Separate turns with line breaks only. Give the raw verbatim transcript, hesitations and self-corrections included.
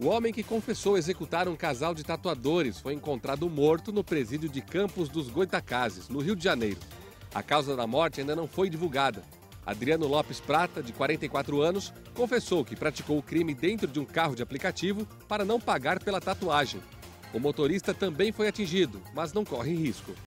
O homem que confessou executar um casal de tatuadores foi encontrado morto no presídio de Campos dos Goitacazes, no Rio de Janeiro. A causa da morte ainda não foi divulgada. Adriano Lopes Prata, de quarenta e quatro anos, confessou que praticou o crime dentro de um carro de aplicativo para não pagar pela tatuagem. O motorista também foi atingido, mas não corre risco.